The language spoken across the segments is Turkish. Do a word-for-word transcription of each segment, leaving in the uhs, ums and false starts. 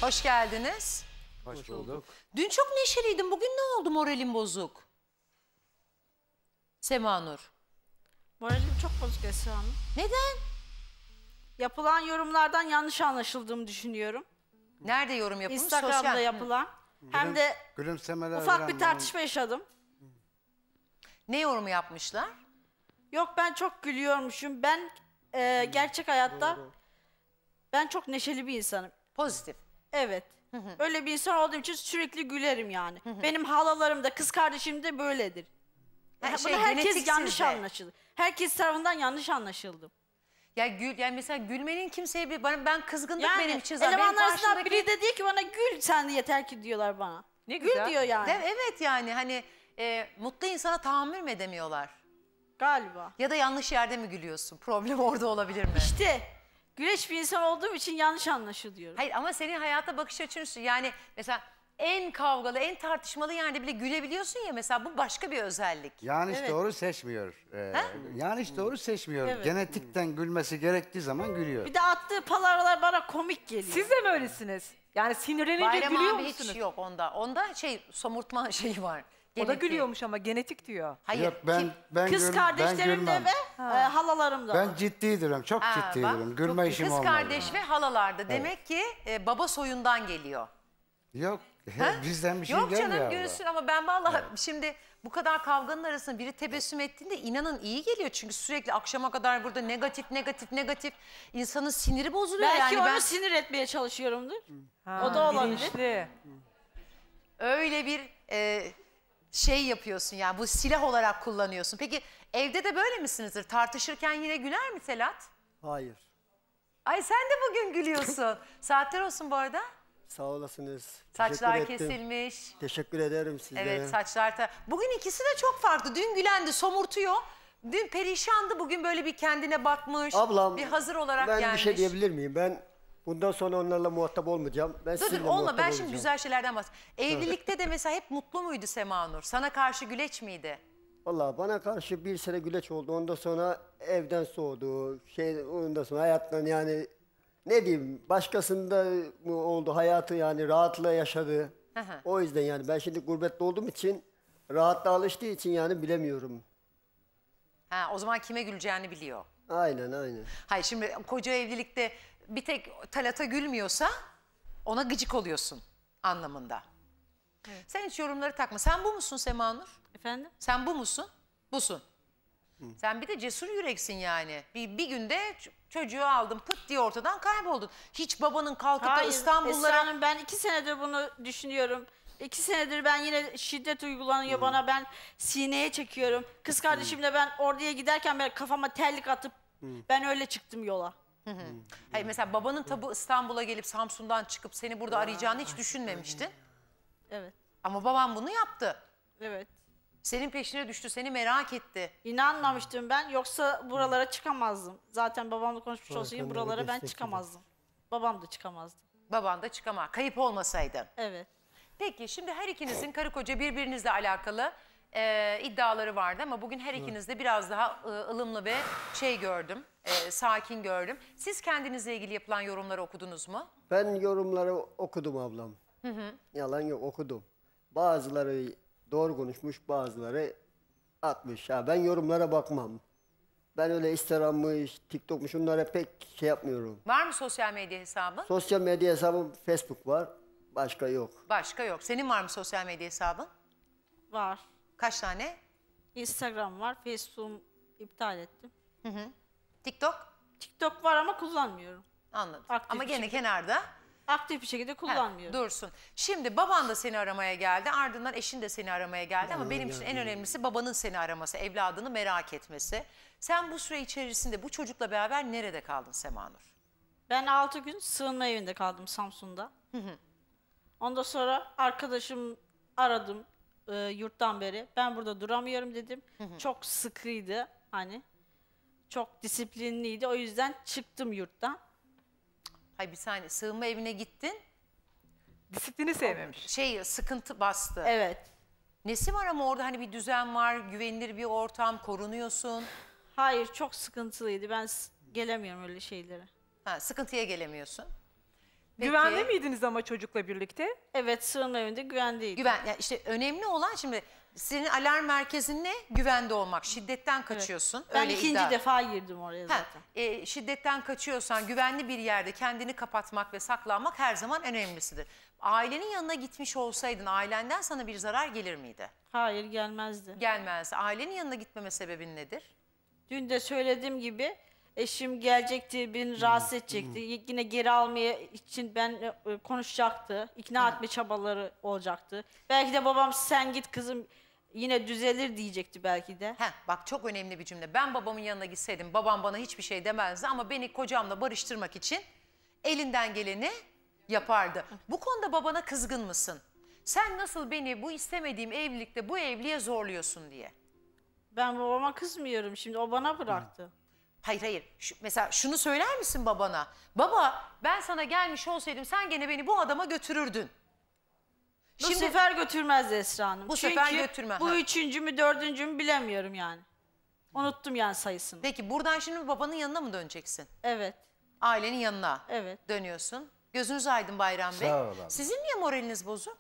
Hoş geldiniz. Hoş bulduk. Dün çok neşeliydin. Bugün ne oldu, moralin bozuk? Sema Nur. Moralim çok bozuk Esra Hanım. Neden? Yapılan yorumlardan yanlış anlaşıldığımı düşünüyorum. Nerede yorum yapılmış? Instagram'da Sosyal... yapılan. Hem de Gülümsemeler ufak veren bir tartışma yaşadım. Ne yorumu yapmışlar? Yok, ben çok gülüyormuşum. Ben e, gerçek hayatta ben çok neşeli bir insanım. Pozitif. Evet. Öyle bir insan olduğum için sürekli gülerim yani. Benim halalarım da kız kardeşim de böyledir. Ha, Bunu şey, herkes genetik yanlış sizde. anlaşıldı. Herkes tarafından yanlış anlaşıldım. Ya gül, yani mesela gülmenin kimseye bir... Ben, ben kızgınlık Yani benim için zaten. elemanlar Benim arasından karşımdaki- biri de diyor ki bana gül sen de yeter ki diyorlar bana. Ne Gül güzel. diyor yani. De- Evet yani hani e, mutlu insana tahammül mü edemiyorlar? Galiba. Ya da yanlış yerde mi gülüyorsun? Problem orada olabilir mi? İşte güleç bir insan olduğum için yanlış anlaşılıyor. Hayır ama senin hayata bakış açın yani mesela en kavgalı, en tartışmalı yerde bile gülebiliyorsun ya mesela, bu başka bir özellik. yanlış Evet. doğru seçmiyor. Ee, yanlış doğru seçmiyor. Evet. Genetikten gülmesi gerektiği zaman gülüyor. Bir de attığı palavralar bana komik geliyor. Siz de mi öylesiniz? Yani sinirlenince Bayram gülüyor abi musunuz? hiç yok onda. Onda şey somurtma şeyi var. O da Genetik. gülüyormuş ama genetik diyor. Hayır. Yok ben kim- ben Kız gül- ben kardeşlerim de gülmem. ve e, halalarım da. Ben ciddi duruyorum. Çok Ha, ciddi bak, duruyorum. Gülme çok- işim Kız olmaz. kardeş yani. ve halalarda demek ki e, baba soyundan geliyor. Yok. Ha? Bizden bir şey Yok gelmiyor. canım abla. gülsün ama ben vallahi şimdi bu kadar kavganın arasında biri tebessüm ettiğinde inanın iyi geliyor. Çünkü sürekli akşama kadar burada negatif negatif negatif insanın siniri bozuluyor. Belki yani onu ben sinir etmeye çalışıyorumdur. Ha, O da olabilir. bilinçli. öyle bir e, şey yapıyorsun yani, bu silah olarak kullanıyorsun. Peki evde de böyle misinizdir? Tartışırken yine güler mi Selat? Hayır. Ay sen de bugün gülüyorsun. Saatler olsun bu arada. Sağ olasınız. Saçlar Teşekkür ettim. kesilmiş. Teşekkür ederim sizlere. Evet saçlar ta... Bugün ikisi de çok farklı. Dün gülendi, somurtuyor. Dün perişandı, bugün böyle bir kendine bakmış. Ablam, bir hazır olarak ben gelmiş. bir şey diyebilir miyim? Ben bundan sonra onlarla muhatap olmayacağım. Ben Dur dur sizinle olma, muhatap ben olacağım. şimdi güzel şeylerden bahsedeyim. Evlilikte de mesela hep mutlu muydu Sema Nur? Sana karşı güleç miydi? Vallahi bana karşı bir sene güleç oldu. Ondan sonra evden soğudu. Şey, ondan sonra hayattan yani ne diyeyim, başkasında mı oldu hayatı, yani rahatla yaşadı. Hı hı. O yüzden yani ben şimdi gurbette olduğum için, rahatla alıştığı için yani bilemiyorum. Ha, o zaman kime güleceğini biliyor. Aynen aynen. Hayır şimdi koca evlilikte bir tek Talat'a gülmüyorsa ona gıcık oluyorsun anlamında. Sen hiç yorumları takma. Sen bu musun Sema Nur? Efendim? Sen bu musun? Busun. Sen bir de cesur yüreksin yani. Bir, bir günde ç- çocuğu aldın pıt diye ortadan kayboldun. Hiç babanın kalkıp da Hayır, İstanbullara... Esra Hanım, ben iki senedir bunu düşünüyorum. İki senedir ben yine şiddet uygulanıyor bana. Ben sineye çekiyorum. Kız kardeşimle ben orduya giderken ben kafama terlik atıp ben öyle çıktım yola. Hayır, mesela babanın tabu İstanbul'a gelip Samsun'dan çıkıp seni burada arayacağını hiç düşünmemiştin. Evet. Ama babam bunu yaptı. Evet. Senin peşine düştü, seni merak etti. İnanmamıştım ben. Yoksa buralara çıkamazdım. Zaten babamla konuşmuş Hakan olsaydım abi buralara ben destekliyor. çıkamazdım. Babam da çıkamazdı. Baban da çıkamaz. Kayıp olmasaydı. Evet. Peki şimdi her ikinizin karı koca birbirinizle alakalı e, iddiaları vardı ama bugün her ikiniz de biraz daha e, ılımlı ve şey gördüm, e, sakin gördüm. Siz kendinizle ilgili yapılan yorumları okudunuz mu? Ben yorumları okudum ablam. Yalan yok, okudum. Bazıları doğru konuşmuş, bazıları atmış. Ha, ben yorumlara bakmam. Ben öyle Instagram'mış, TikTok'muş, onlara pek şey yapmıyorum. Var mı sosyal medya hesabın? Sosyal medya hesabım Facebook var, başka yok. Başka yok. Senin var mı sosyal medya hesabın? Var. Kaç tane? Instagram var. Facebook'u iptal ettim. TikTok? TikTok var ama kullanmıyorum. Anladım. Aktif Ama bir gene şekilde. kenarda. Aktif bir şekilde Ha, kullanmıyorum. dursun. Şimdi baban da seni aramaya geldi, ardından eşin de seni aramaya geldi ama benim için en önemlisi babanın seni araması, evladını merak etmesi. Sen bu süre içerisinde bu çocukla beraber nerede kaldın Sema Nur? Ben altı gün sığınma evinde kaldım Samsun'da. Ondan sonra arkadaşım aradım e, yurttan beri. Ben burada duramıyorum dedim. Çok sıkıydı hani. Çok disiplinliydi. O yüzden çıktım yurttan. Hay bir saniye, sığınma evine gittin, Disiplini sevmemiş. şey sıkıntı bastı. Evet. Nesi var ama orada hani bir düzen var, güvenilir bir ortam, korunuyorsun. Hayır, çok sıkıntılıydı. Ben s- gelemiyorum öyle şeylere. Ha, sıkıntıya gelemiyorsun. Peki. Güvende miydiniz ama çocukla birlikte? Evet, sığınma evinde güvendeydim. Güven, yani işte önemli olan şimdi senin alarm merkezin ne? Güvende olmak. Şiddetten kaçıyorsun. Ben Öyle ikinci iddia. defa girdim oraya Ha, zaten. e, şiddetten kaçıyorsan güvenli bir yerde kendini kapatmak ve saklanmak her zaman önemlisidir. Ailenin yanına gitmiş olsaydın ailenden sana bir zarar gelir miydi? Hayır, gelmezdi. Gelmez. Ailenin yanına gitmeme sebebin nedir? Dün de söylediğim gibi eşim gelecekti, beni rahatsız edecekti. Yine geri almaya için ben e, konuşacaktı. İkna etme çabaları olacaktı. Belki de babam sen git kızım yine düzelir diyecekti belki de. Heh, bak çok önemli bir cümle. Ben babamın yanına gitseydim babam bana hiçbir şey demezdi ama beni kocamla barıştırmak için elinden geleni yapardı. Bu konuda babana kızgın mısın? Sen nasıl beni bu istemediğim evlilikte bu evliliğe zorluyorsun diye. Ben babama kızmıyorum şimdi, o bana bıraktı. Hayır hayır. Şu, mesela şunu söyler misin babana? Baba ben sana gelmiş olsaydım sen gene beni bu adama götürürdün. Bu sefer götürmezdi Esra Hanım. Bu Çünkü sefer götürme, bu ha. üçüncü mü dördüncü mü bilemiyorum yani. Unuttum yani sayısını. Peki buradan şimdi babanın yanına mı döneceksin? Evet, Ailenin yanına evet. dönüyorsun. Gözünüz aydın Bayram Bey. Sağ ol abla. Sizin niye moraliniz bozuk?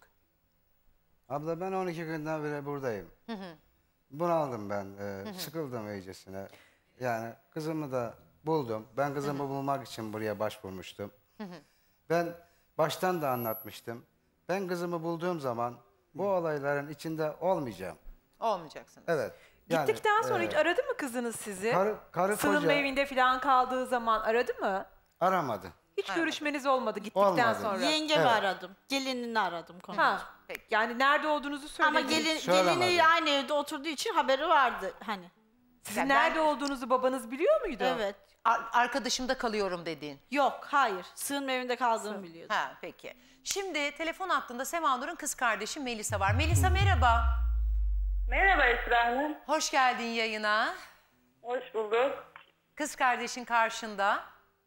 Abla ben on iki günden beri buradayım. Bunaldım ben. e, sıkıldım iyicesine. Yani kızımı da buldum. Ben kızımı bulmak için buraya başvurmuştum. Ben baştan da anlatmıştım. Ben kızımı bulduğum zaman bu olayların içinde olmayacağım. Olmayacaksınız. Evet. yani, Gittikten sonra e, hiç aradı mı kızınız sizi? karı, karı Sığınma koca evinde falan kaldığı zaman aradı mı? aramadı. Hiç görüşmeniz olmadı gittikten Olmadı. sonra. Yengemi Evet. aradım, gelinini aradım konuştum. Ha. Peki. Yani nerede olduğunuzu Ama söylediniz. gelin, Söylemedi. gelini aynı evde oturduğu için haberi vardı hani. Sizin Ya ben- nerede olduğunuzu babanız biliyor muydu? Evet. Ar- arkadaşımda kalıyorum dediğin. Yok, hayır. Sığınma evinde kaldığımı biliyordum. Ha peki. Şimdi telefon hattında Sema Nur'un kız kardeşi Melisa var. Melisa merhaba. Merhaba Esra Hanım. Hoş geldin yayına. Hoş bulduk. Kız kardeşin karşında.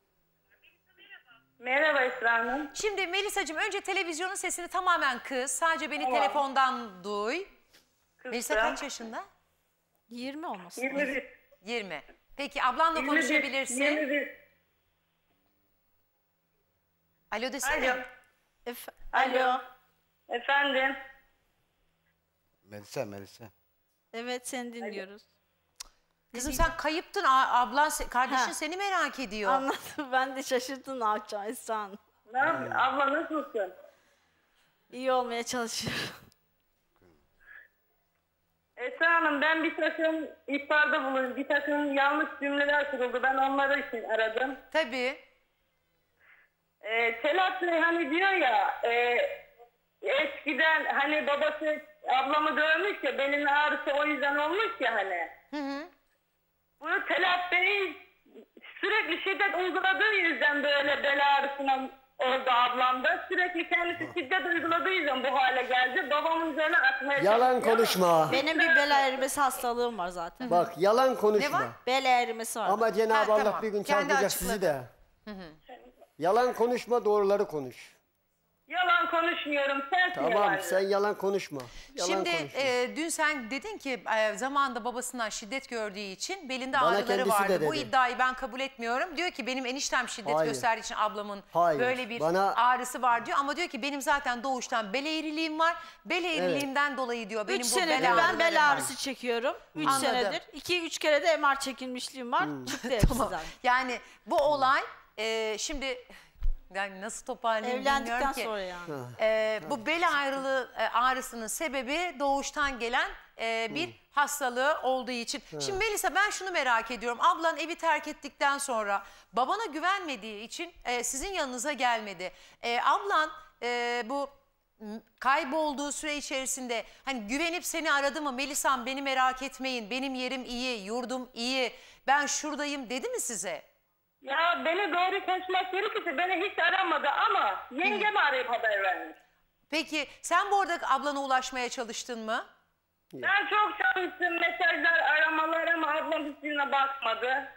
Merhaba Esra Hanım. Şimdi Melisa'cığım önce televizyonun sesini tamamen kıs. Sadece beni Tamam. telefondan duy. Kızım. Melisa kaç yaşında? yirmi olmasın. yirmi bir. yirmi. Peki ablanla yirmi bir, konuşabilirsin. yirmi bir. Alo desene. Alo. Ef- Alo. Efendim. Melisa, Melisa. Evet, seni dinliyoruz. Kızım sen kayıptın. A- Ablan, se- kardeşin Ha. seni merak ediyor. Anladım. Ben de şaşırdım ne yapacağım Esra Hanım. Ne yapıyorsun? Abla nasılsın? İyi olmaya çalışıyorum. Esra Hanım ben bir takım ihbarda bulundum. Bir takım yanlış cümleler kuruldu. Ben onları için aradım. Tabii. Ee, Telat Bey hani diyor ya e, eskiden hani babası ablamı dövmüş ya belin ağrısı o yüzden olmuş ya hani. Hı hı. Bunu Telat Bey sürekli şiddet uyguladığı yüzden böyle bel ağrısına oldu ablamda. Sürekli kendisi şiddet uyguladığı yüzden bu hale geldi. Babamın üzerine atmaya Yalan çalışıyor. konuşma. Benim bir bel erimesi hastalığım var zaten. Bak yalan konuşma. Ne var? Bel erimesi var. Ama Cenab-ı Ha, Allah tamam. bir gün Kendi çarpacak sizi açıkladı. de. Yalan konuşma, doğruları konuş. Yalan konuşmuyorum. Sensin Tamam, yalancı. sen yalan konuşma. Yalan Şimdi konuşma. e, dün sen dedin ki e, zamanında babasından şiddet gördüğü için belinde Bana ağrıları kendisi vardı. de Bu dedi. iddiayı ben kabul etmiyorum. Diyor ki benim eniştem şiddet Hayır. gösterdiği için ablamın Hayır. böyle bir Bana- ağrısı var diyor. Ama diyor ki benim zaten doğuştan bel eğriliğim var. Bel eğriliğimden dolayı diyor benim Üç bu senedir bel ben ağrılarım bel var. ağrısı çekiyorum. Üç Anladım. senedir. İki üç kere de M R çekilmişliğim var. Çıktı hepsi zaten. Yani bu olay e, şimdi yani nasıl toparlayayım Evlendikten bilmiyorum ki. sonra yani. Ee, bu bel ayrılığı e, ağrısının sebebi doğuştan gelen e, bir hastalığı olduğu için. Şimdi Melisa ben şunu merak ediyorum. Ablan evi terk ettikten sonra babana güvenmediği için e, sizin yanınıza gelmedi. E, ablan e, bu m, kaybolduğu süre içerisinde hani güvenip seni aradı mı? Melisa'm beni merak etmeyin. Benim yerim iyi, yurdum iyi. Ben şuradayım dedi mi size? Ya beni doğru konuşmak gerekirse beni hiç aramadı ama yengem arayıp haber vermiş. Peki sen bu arada ablana ulaşmaya çalıştın mı? Ben çok çalıştım. Mesajlar, aramalar ama ablam hiçbirine bakmadı.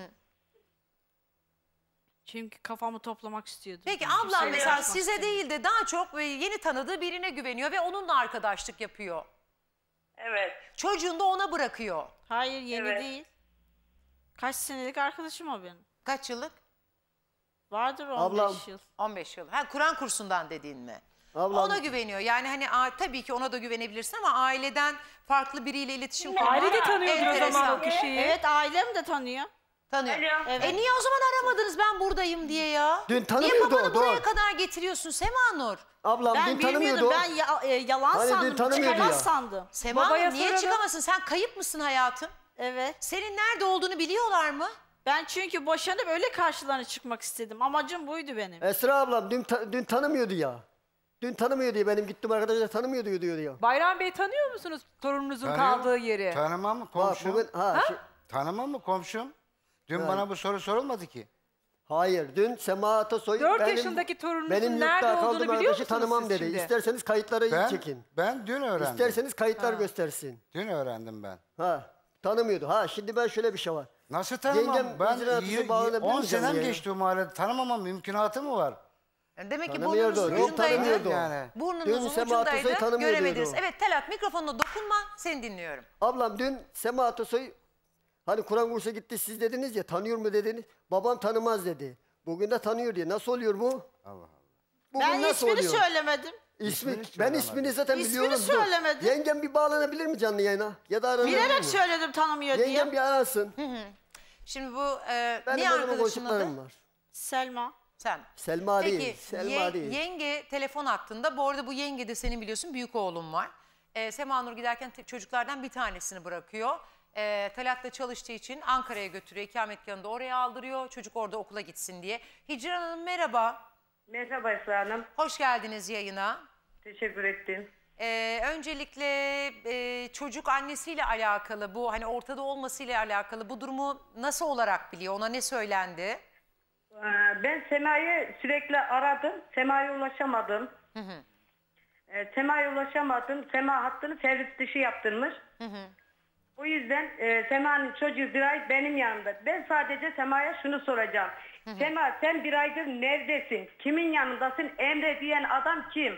Çünkü kafamı toplamak istiyordum. Peki Çünkü ablam seni mesela açmak size istemiyorum. değil de daha çok böyle yeni tanıdığı birine güveniyor ve onunla arkadaşlık yapıyor. Evet. Çocuğunu da ona bırakıyor. Hayır, yeni Evet. değil. Kaç senelik arkadaşım o benim. Kaç yıllık? Vardır on beş Ablam. yıl. on beş yıl. Ha, Kur'an kursundan dediğin mi? Ablam. Ona güveniyor. Yani hani a- tabii ki ona da güvenebilirsin ama aileden farklı biriyle iletişim kurmak Aile de tanıyordur o enteresan. zaman o kişiyi. Evet ailem de tanıyor. Tanıyor. Alo. Evet. E niye o zaman aramadınız ben buradayım diye ya? Dün Niye tanımıyordu babanı o, buraya doğru. kadar getiriyorsun Sema Nur? Ablam Ben dün bilmiyordum. tanımıyordu. Ben ya- e, yalan Hani dün sandım. tanımıyordu Çıkamaz ya. sandım. Sema Babaya Nur niye soralım. çıkamasın? Sen kayıp mısın hayatım? Evet. Senin nerede olduğunu biliyorlar mı? Ben çünkü boşanıp öyle karşılarına çıkmak istedim. Amacım buydu benim. Esra ablam dün ta- dün tanımıyordu ya. Dün tanımıyordu ya. Benim gittim arkadaşlar tanımıyordu diyor ya. Bayram Bey tanıyor musunuz torununuzun Tanıyorum. kaldığı yeri? Tanımam mı Bak komşum? bugün ha, şu- Tanımam mı komşum? Dün Yani. bana bu soru sorulmadı ki. hayır dün Sema Atasoy Dört benim, yaşındaki torununuzun benim nerede yurtta olduğunu kaldığım biliyor arkadaşı musunuz tanımam siz dedi. şimdi? İsterseniz kayıtları Ben, çekin. ben dün öğrendim. İsterseniz kayıtlar göstersin. Dün öğrendim ben. Ha tanımıyordu. Ha şimdi ben şöyle bir şey var. Nasıl tanımam? Yengem ben icraatı y- bağlanabilir on mi canım senem yani? geçti o mahallede. Tanımamam mümkünatı mı var? Yani demek ki Tanımıyordu, burnunuzun yok, ucundaydı. tanımıyordu. Yani. Burnunuzun Dün Sema Atasoy ucundaydı. tanımıyor Göremediniz. diyordu. Evet Talat mikrofonuna dokunma. Seni dinliyorum. Ablam dün Sema Atasoy hani Kur'an kursa gitti siz dediniz ya tanıyor mu dediniz. Babam tanımaz dedi. Bugün de tanıyor diye. Nasıl oluyor bu? Allah Allah. Bugün Ben nasıl ismini oluyor? söylemedim. İsmi, İsmini ben söylemedi. ismini zaten İsmini biliyorum. Dur. söylemedi. Yengem bir bağlanabilir mi canlı yayına? Ya da aranabilir mi? Bilerek söyledim tanımıyor diye. Yengem bir arasın. Şimdi bu e, Benim ne benim arkadaşın boşluklarım adı? var. Selma. Sen. Selma Peki değil. Selma ye- değil. yenge telefon hattında. Bu arada bu yenge de senin biliyorsun büyük oğlum var. Ee, Sema Nur giderken te- çocuklardan bir tanesini bırakıyor. Ee, Talat'ta çalıştığı için Ankara'ya götürüyor. İkametgahını da oraya aldırıyor. Çocuk orada okula gitsin diye. Hicran Hanım merhaba. Merhaba Esra Hanım. Hoş geldiniz yayına. Teşekkür ettim. Ee, öncelikle e, çocuk annesiyle alakalı bu hani ortada olmasıyla alakalı bu durumu nasıl olarak biliyor? Ona ne söylendi? Ee, Ben Sema'yı sürekli aradım. Sema'ya ulaşamadım. Ee, Sema'ya ulaşamadım. Sema hattını servis dışı yaptırmış. O yüzden e, Sema'nın çocuğu bir ay benim yanımda. Ben sadece Sema'ya şunu soracağım. Sema sen bir aydır neredesin? Kimin yanındasın? Emre diyen adam kim?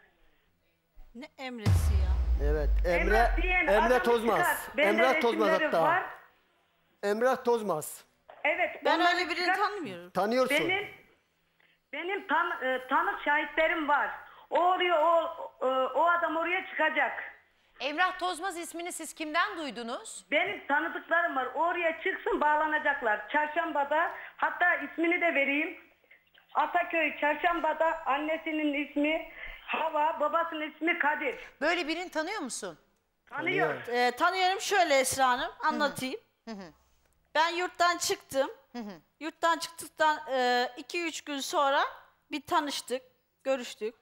Ne emresi ya? Evet. Emre, Emrah diyen Emre adamı Tozmaz. çıkar. Bende Emrah Tozmaz resimleri hatta. var. Emrah Tozmaz. Evet. Ben onları öyle birini çıkar. tanımıyorum. Tanıyorsun. Benim benim tan, e, tanık şahitlerim var. O oraya o e, o adam oraya çıkacak. Emrah Tozmaz ismini siz kimden duydunuz? Benim tanıdıklarım var. O oraya çıksın bağlanacaklar. Çarşambada hatta ismini de vereyim. Ataköy Çarşambada annesinin ismi Hava, babasının ismi Kadir. Böyle birini tanıyor musun? Tanıyor. Ee, tanıyorum şöyle Esra Hanım. Anlatayım. Ben yurttan çıktım. Yurttan çıktıktan iki üç gün sonra bir tanıştık. Görüştük.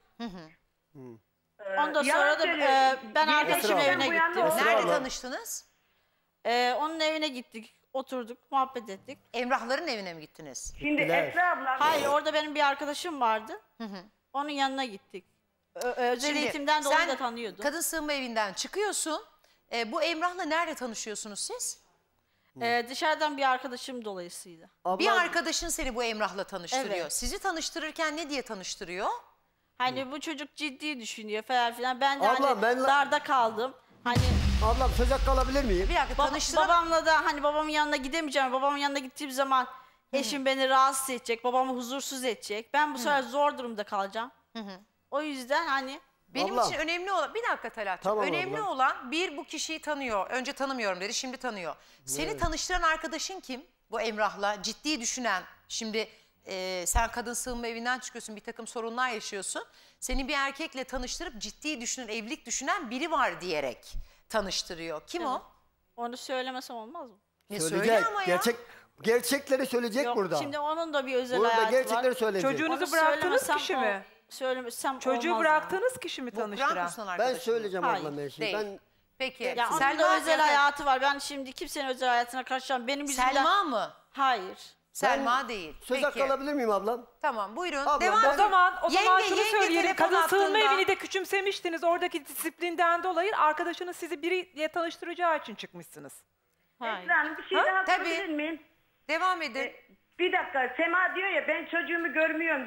Ondan Yalan sonra da söylüyor. e, ben Bir arkadaşımın Esra evine bu yana gittim. oldu. Esra Nerede abla. tanıştınız? E, onun evine gittik. Oturduk, muhabbet ettik. Emrahların evine mi gittiniz? Şimdi Gittiler. Esra abla. Hayır, orada benim bir arkadaşım vardı. Onun yanına gittik. Ö- özel Şimdi eğitimden dolayı sen da tanıyordu. kadın sığınma evinden çıkıyorsun. Ee, bu Emrah'la nerede tanışıyorsunuz siz? E, dışarıdan bir arkadaşım dolayısıyla. Ablam, Bir arkadaşın seni bu Emrah'la tanıştırıyor. Evet. Sizi tanıştırırken ne diye tanıştırıyor? Hani bu çocuk ciddi düşünüyor falan filan. Ben de Abla, hani ben- darda kaldım. Hani ablam söz hakkı alabilir miyim? Bir dakika Ba- tanıştıran... babamla da hani babamın yanına gidemeyeceğim. Babamın yanına gittiğim zaman eşim beni rahatsız edecek. Babamı huzursuz edecek. Ben bu sefer zor durumda kalacağım. O yüzden hani Benim Ablam. için önemli olan... Bir dakika Talat'cığım. Tamam önemli ablam. olan bir bu kişiyi tanıyor. Önce tanımıyorum dedi, şimdi tanıyor. Seni tanıştıran arkadaşın kim? Bu Emrah'la ciddi düşünen. Şimdi e, sen kadın sığınma evinden çıkıyorsun, bir takım sorunlar yaşıyorsun. Seni bir erkekle tanıştırıp ciddi düşünen, evlilik düşünen biri var diyerek tanıştırıyor. Kim o? onu söylemesem olmaz mı? Ne Söyleyecek. söyle ama ya. Gerçek, gerçekleri söyleyecek Yok, burada. şimdi onun da bir özel Burada hayatı gerçekleri var. söyleyecek. Çocuğunuzu Onu bıraktığınız söylemesem kişi ol- mi? Söylemesem Çocuğu olmaz bıraktığınız kişi mi Bu Kur'an tanıştıran? kursundan Ben arkadaşın. söyleyeceğim Hayır, ablam her şeyi. değil. Ben Peki. Ya onun Selma, da özel evet. hayatı var. Ben şimdi kimsenin özel hayatına karışamam. Benim yüzümden... Selma mı? Hayır. Selma değil. söz hakkı Peki. alabilir miyim ablam? Tamam buyurun. Abla, Devam ben- O zaman, o zaman Yenge, şunu yenge söyleyelim. telefon Kadın sığınma hattında. evini de küçümsemiştiniz. Oradaki disiplinden dolayı arkadaşınız sizi biriyle tanıştıracağı için çıkmışsınız. Hayır. Esra Hanım bir şey Ha? daha Tabii. sorabilir miyim? Devam edin. Bir dakika Sema diyor ya ben çocuğumu görmüyorum diyor.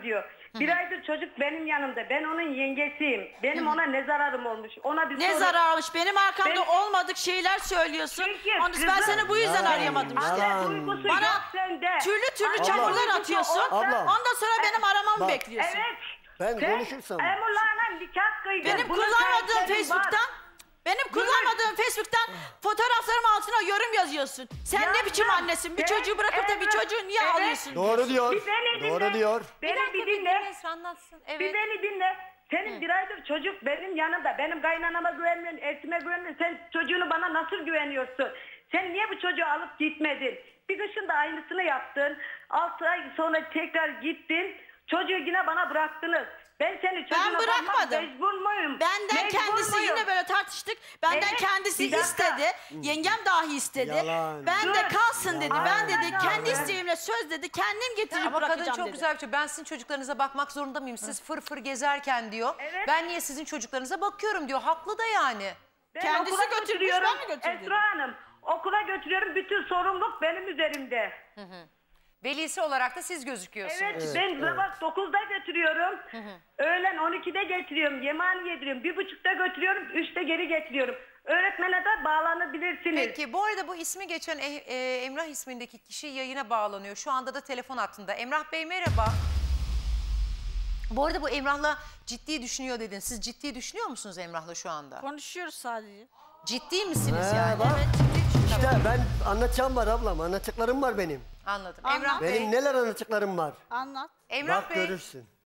Bir aydır çocuk benim yanımda. Ben onun yengesiyim. Benim ona ne zararım olmuş? Ona bir Ne soru- zarar almış? Benim arkamda Ben- olmadık şeyler söylüyorsun. Çünkü Onu ben kızım- seni bu yüzden Yalan, arayamadım işte. yalan. Anne duygusu Bana yok sende. Türlü türlü Anne çamurlar duygusu atıyorsun. olsa- Ablam. Ondan sonra benim aramamı Bak. bekliyorsun. Evet. Ben Sen konuşursam- Emrullah nikah kıydın. Benim Bunun kullanmadığım şahitleri Facebook'tan var. benim kullanmadığım Facebook'tan fotoğraflarım altına yorum yazıyorsun. Sen ne biçim Yazdım. annesin? Bir Evet, çocuğu bırakıp da bir evet, çocuğu niye evet. alıyorsun? Doğru diyor. Bir beni Doğru dinle. diyor. Beni dakika, bir bir dinle. dinle, anlatsın. Bir Evet. beni dinle. Senin bir aydır çocuk benim yanımda. Benim kaynanama güvenmiyorsun, eltime güvenmiyorsun. Sen çocuğunu bana nasıl güveniyorsun? Sen niye bu çocuğu alıp gitmedin? Bir kışın da aynısını yaptın. Altı ay sonra tekrar gittin. Çocuğu yine bana bıraktınız. Ben seni çocuğuna bakmak bırakmadım. mecbur muyum? Benden Mecbur kendisi muyum? yine böyle tartıştık. Benden Evet, kendisi bir dakika. istedi. Yengem dahi istedi. Yalan. Ben de Dur. kalsın dedi. Ben dedi Yalan. kendi isteğimle söz dedi. Kendim getirip Ama kadın bırakacağım çok dedi. güzel bir şey. Ben sizin çocuklarınıza bakmak zorunda mıyım? Siz fır fır gezerken diyor. Evet. Ben niye sizin çocuklarınıza bakıyorum diyor. Haklı da yani. Ben Kendisi okula götürmüş, götürüyorum. ben mi götürdüm? Esra Hanım, okula götürüyorum. Bütün sorumluluk benim üzerimde. Velisi olarak da siz gözüküyorsunuz. Evet, ben sabah dokuzda götürüyorum. Öğlen on ikide getiriyorum. Yemeğini yediriyorum. Bir buçukta götürüyorum. Üçte geri getiriyorum. Öğretmene de bağlanabilirsiniz. Peki bu arada bu ismi geçen E- e, Emrah ismindeki kişi yayına bağlanıyor. Şu anda da telefon hattında. Emrah Bey merhaba. Bu arada bu Emrah'la ciddi düşünüyor dedin. Siz ciddi düşünüyor musunuz Emrah'la şu anda? Konuşuyoruz sadece. Ciddi misiniz He, yani? bak. Evet ciddi düşünüyorum. İşte ben anlatacağım var ablam. Anlatacaklarım var benim. Anladım. Anlat. Emrah Bey, Benim neler anlatacaklarım var. Anlat. Emrah Bak Bey görürsün.